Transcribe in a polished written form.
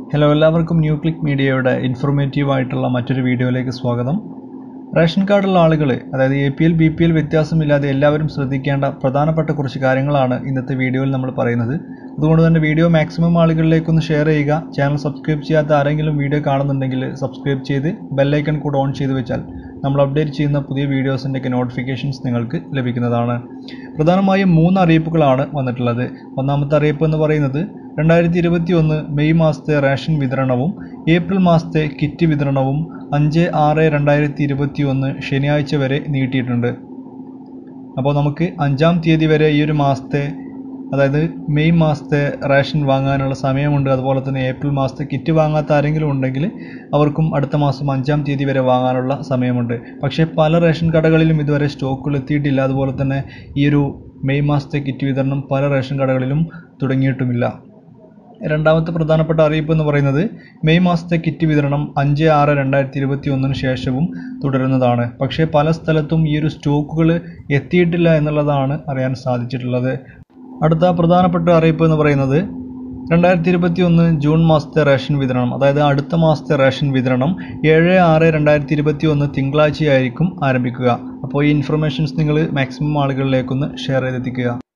Hello എല്ലാവർക്കും new click മീഡിയയുടെ informative ആയിട്ടുള്ള മറ്റൊരു വീഡിയോയിലേക്ക് സ്വാഗതം. റേഷൻ കാർഡുള്ള ആളുകൾ അതായത് APL BPL വ്യത്യാസമില്ലാതെ എല്ലാവരും ശ്രദ്ധിക്കേണ്ട പ്രധാനപ്പെട്ട കുറച്ച് കാര്യങ്ങളാണ് ഇന്നത്തെ വീഡിയോയിൽ നമ്മൾ പറയുന്നത്. അതുകൊണ്ട് തന്നെ വീഡിയോ മാക്സിമം ആളുകളിലേക്കൊന്ന് ഷെയർ ചെയ്യുക. ചാനൽ സബ്സ്ക്രൈബ് ചെയ്യാത്ത ആരെങ്കിലും വീഡിയോ കാണുന്നുണ്ടെങ്കിൽ സബ്സ്ക്രൈബ് ചെയ്ത് ബെൽ ഐക്കൺ കൂടെ ഓൺ ചെയ്ത് വെച്ചാൽ നമ്മൾ അപ്ഡേറ്റ് ചെയ്യുന്ന പുതിയ വീഡിയോസിൻ്റെയൊക്കെ നോട്ടിഫിക്കേഷൻസ് നിങ്ങൾക്ക് ലഭിക്കുന്നതാണ്. പ്രധാനമായും 3 അറിയിപ്പുകളാണ് വന്നിട്ടുള്ളത്. ഒന്നാമത്തെ അറിയിപ്പ് എന്ന് പറയുന്നത് 2021 മെയ് മാസത്തെ റേഷൻ വിതരണവും ഏപ്രിൽ മാസത്തെ കിറ്റ് വിതരണവും 5/6/2021 ശനിയാഴ്ച വരെ നീട്ടിയിട്ടുണ്ട്. അപ്പോൾ നമുക്ക് 5-ാം തീയതി വരെ ഈ ഒരു മാസത്തെ അതായത് മെയ് മാസത്തെ റേഷൻ വാങ്ങാനുള്ള സമയമുണ്ട്. അതുപോലെ തന്നെ ഏപ്രിൽ മാസത്തെ കിറ്റ് വാങ്ങാത്ത ആരെങ്കിലും ഉണ്ടെങ്കിൽ അവർക്കും അടുത്ത മാസം 5-ാം തീയതി വരെ വാങ്ങാനുള്ള സമയമുണ്ട്. പക്ഷേ പല റേഷൻ കടകളിലും ഇതുവരെ സ്റ്റോക്കുകൾ എത്തിയിട്ടില്ല. അതുപോലെ തന്നെ ഈ ഒരു മെയ് മാസത്തെ കിറ്റ് വിതരണം പല റേഷൻ കടകളിലും തുടങ്ങിയിട്ടുമില്ല. രണ്ടാമത്തെ പ്രധാനപ്പെട്ട അറിയിപ്പ് എന്ന് പറയുന്നത് മെയ് മാസത്തെ കിറ്റ് വിതരണം 5/6/2021 ശേഷവും തുടരുന്നതാണ്. പക്ഷേ പല സ്ഥലത്തും ഈ ഒരു സ്റ്റോക്കുകൾ എത്തിയിട്ടില്ല എന്നുള്ളതാണ് അറിയാൻ സാധിച്ചിട്ടുള്ളത്. അടുത്ത പ്രധാനപ്പെട്ട അറിയിപ്പ് എന്ന് പറയുന്നത് 2021 ജൂൺ മാസത്തെ റേഷൻ വിതരണം അതായത് അടുത്ത മാസത്തെ റേഷൻ വിതരണം 7/6/2021 തിങ്കളാഴ്ചയായിരിക്കും ആരംഭിക്കുക. അപ്പോൾ ഈ ഇൻഫർമേഷൻസ് നിങ്ങൾ മാക്സിമം ആളുകളിലേക്കൊന്ന് ഷെയർ ചെയ്തെത്തിക്കുക.